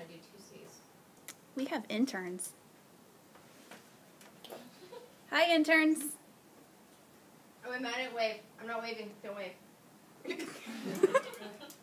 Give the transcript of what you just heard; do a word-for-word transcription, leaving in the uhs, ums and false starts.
do two C's. We have interns. Hi, interns. Oh, wait, I didn't wave. I'm not waving. Don't wave.